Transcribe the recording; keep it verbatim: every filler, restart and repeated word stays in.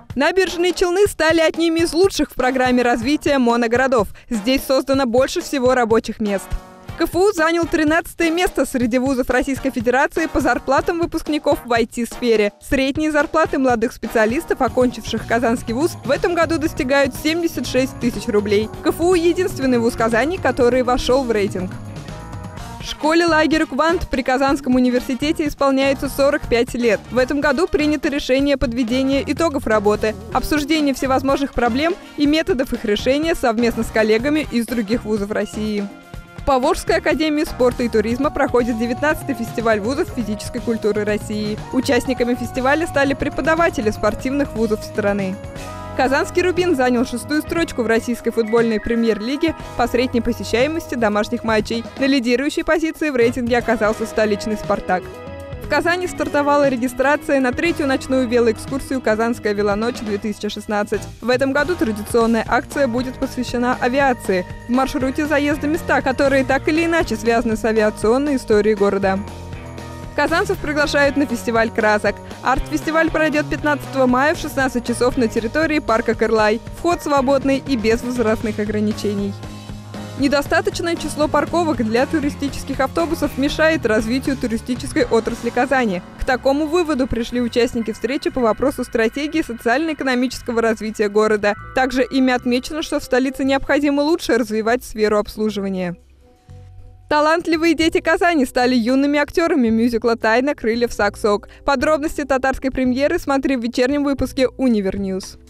Набережные Челны стали одними из лучших в программе развития моногородов. Здесь создано больше всего рабочих мест. КФУ занял тринадцатое место среди вузов Российской Федерации по зарплатам выпускников в ай ти-сфере. Средние зарплаты молодых специалистов, окончивших Казанский вуз, в этом году достигают семьдесят шесть тысяч рублей. КФУ – единственный вуз Казани, который вошел в рейтинг. Школе лагерю «Квант» при Казанском университете исполняется сорок пять лет. В этом году принято решение подведения итогов работы, обсуждение всевозможных проблем и методов их решения совместно с коллегами из других вузов России. В Поволжской академии спорта и туризма проходит девятнадцатый фестиваль вузов физической культуры России. Участниками фестиваля стали преподаватели спортивных вузов страны. Казанский «Рубин» занял шестую строчку в российской футбольной премьер-лиге по средней посещаемости домашних матчей. На лидирующей позиции в рейтинге оказался столичный «Спартак». В Казани стартовала регистрация на третью ночную велоэкскурсию «Казанская велоночь-две тысячи шестнадцать». В этом году традиционная акция будет посвящена авиации. В маршруте заезда места, которые так или иначе связаны с авиационной историей города. Казанцев приглашают на фестиваль красок. Арт-фестиваль пройдет пятнадцатого мая в шестнадцать часов на территории парка Кырлай. Вход свободный и без возрастных ограничений. Недостаточное число парковок для туристических автобусов мешает развитию туристической отрасли Казани. К такому выводу пришли участники встречи по вопросу стратегии социально-экономического развития города. Также ими отмечено, что в столице необходимо лучше развивать сферу обслуживания. Талантливые дети Казани стали юными актерами мюзикла «Тайна крыльев Сак-Сок». Подробности татарской премьеры смотри в вечернем выпуске «Универньюз».